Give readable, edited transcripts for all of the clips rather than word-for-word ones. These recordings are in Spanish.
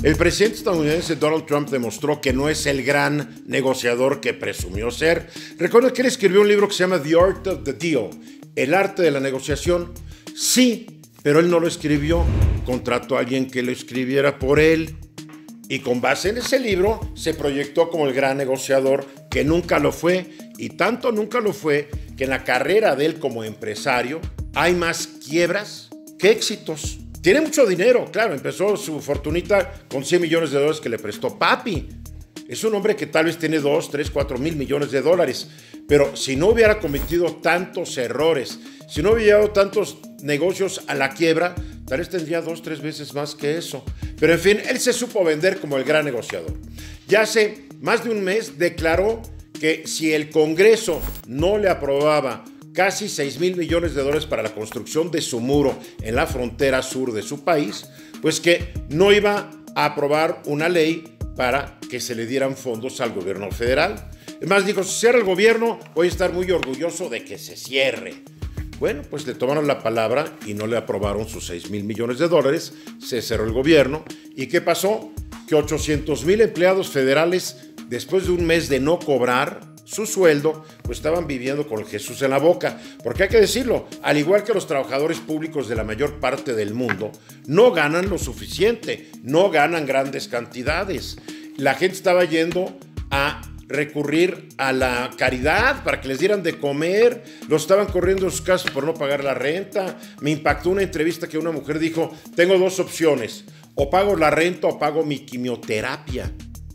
El presidente estadounidense Donald Trump demostró que no es el gran negociador que presumió ser. Recuerda que él escribió un libro que se llama The Art of the Deal, el arte de la negociación. Sí, pero él no lo escribió, contrató a alguien que lo escribiera por él. Y con base en ese libro se proyectó como el gran negociador, que nunca lo fue. Y tanto nunca lo fue que en la carrera de él como empresario hay más quiebras que éxitos. Tiene mucho dinero, claro, empezó su fortunita con $100 millones que le prestó papi. Es un hombre que tal vez tiene 2, 3, 4 mil millones de dólares. Pero si no hubiera cometido tantos errores, si no hubiera llevado tantos negocios a la quiebra, tal vez tendría 2, 3 veces más que eso. Pero en fin, él se supo vender como el gran negociador. Ya hace más de un mes declaró que si el Congreso no le aprobaba casi $6 mil millones para la construcción de su muro en la frontera sur de su país, pues que no iba a aprobar una ley para que se le dieran fondos al gobierno federal. Es más, dijo, si cierra el gobierno, voy a estar muy orgulloso de que se cierre. Bueno, pues le tomaron la palabra y no le aprobaron sus $6 mil millones, se cerró el gobierno. ¿Y qué pasó? Que 800,000 empleados federales, después de un mes de no cobrar su sueldo, pues estaban viviendo con Jesús en la boca. Porque hay que decirlo, al igual que los trabajadores públicos de la mayor parte del mundo, no ganan lo suficiente, no ganan grandes cantidades. La gente estaba yendo a recurrir a la caridad para que les dieran de comer, los estaban corriendo en sus casas por no pagar la renta. Me impactó una entrevista que una mujer dijo, tengo 2 opciones, o pago la renta o pago mi quimioterapia.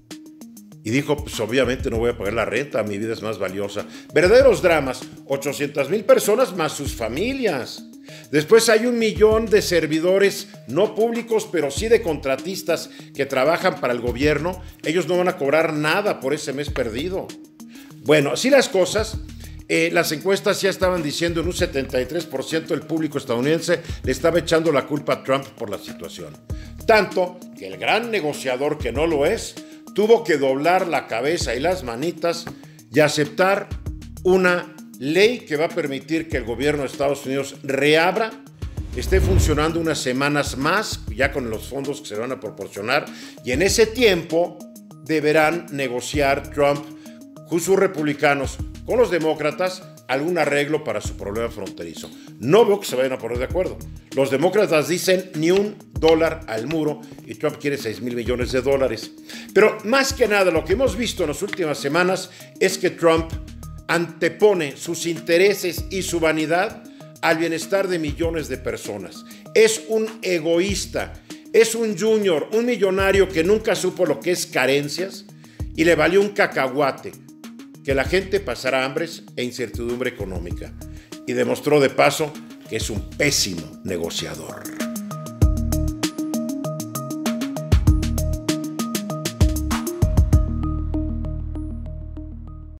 Y dijo, pues obviamente no voy a pagar la renta, mi vida es más valiosa. Verdaderos dramas, 800,000 personas más sus familias. Después hay 1 millón de servidores no públicos, pero sí de contratistas que trabajan para el gobierno. Ellos no van a cobrar nada por ese mes perdido. Bueno, así las cosas. Las encuestas ya estaban diciendo en un 73% del público estadounidense le estaba echando la culpa a Trump por la situación. Tanto que el gran negociador que no lo es, tuvo que doblar la cabeza y las manitas y aceptar una ley que va a permitir que el gobierno de Estados Unidos reabra, esté funcionando unas semanas más, ya con los fondos que se van a proporcionar, y en ese tiempo deberán negociar Trump con sus republicanos, con los demócratas, algún arreglo para su problema fronterizo. No veo que se vayan a poner de acuerdo. Los demócratas dicen ni $1 al muro y Trump quiere $6 mil millones. Pero más que nada lo que hemos visto en las últimas semanas es que Trump antepone sus intereses y su vanidad al bienestar de millones de personas. Es un egoísta, es un junior, un millonario que nunca supo lo que es carencias y le valió un cacahuate que la gente pasara hambres e incertidumbre económica. Y demostró de paso que es un pésimo negociador.